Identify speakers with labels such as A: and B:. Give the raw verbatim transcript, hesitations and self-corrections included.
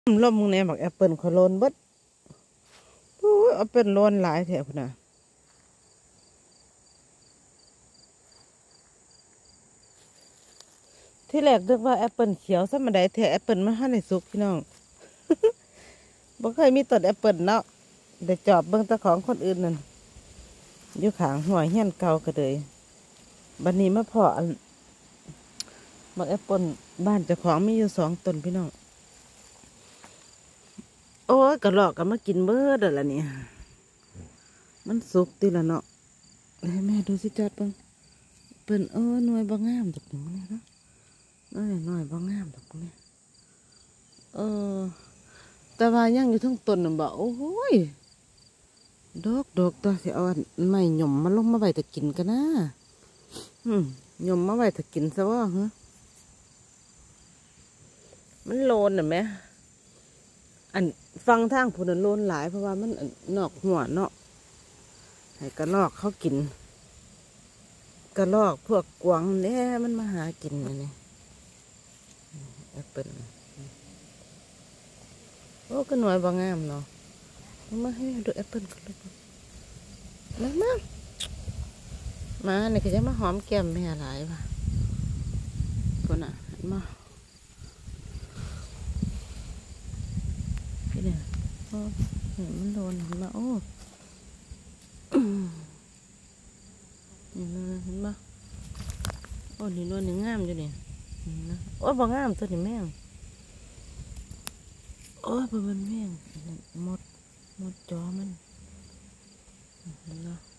A: ลมมึงเนี่ยบอกแอปเปิลขอโลนเบิดโอ้ยแอปเปิลโลนหลายแถวพุ่นน่ะที่แรกนึกว่าแอปเปิลเขียวซะมาได้แถวแอปเปิลมันให้ในสุกพี่น้อง บ่เคยมีต้นแอปเปิลเนาะได้จอบเบิ่งตะของคนอื่นนั่นอยู่ข้างหัวเฮียนเก่าก็เลยบัดนี้มาเพาะมักแอปเปิลบ้านเจ้าของมีอยู่สองต้นพี่น้องโอ้ยกระรอกก็มากินเบิดแล้วล่ะเนี่ยมันสุกติละเนาะให้แม่ดูสิจัดเบิ่งเปิ้นเออหน่วยบ่งามดอกหนูเนี่ยเนาะน้อยน้อยบ่งามดอกเนี่ยเออแต่ว่ายังอยู่ทั้งต้นน่ะบ่โอ้ยดอกดอกตัวสิเอาไม้หย่อมมาลงมาไว้แต่กินกันนะอืมหย่อมมาไว้แต่กินซะว่าฮะมันโลนน่ะแม่อันฟังทางผู้นั้นโลนหลายเพราะว่ามันนอกหัวเนาะให้กระลอกเขากินกระลอกพวกกวางเนี่ยมันมาหากินนี่แอปเปิ้ลโอ้ก็หน่วยบางงามเนาะมาให้ดูแอปเปิ้ลกันเลยมามามาเนี่ยก็จะมาหอมแก้มแม่หลายว่ะคนอ่ะมาพี่เนี่ยโอ้เห็นมันโดนมาโอ้เห็นปะโอ้นี่นวลนี่งามอยู่นี่โอ้บางงามตัวนี้แม่งโอ้ยเป็นแม่งหมดหมดจอมันเห็นปะ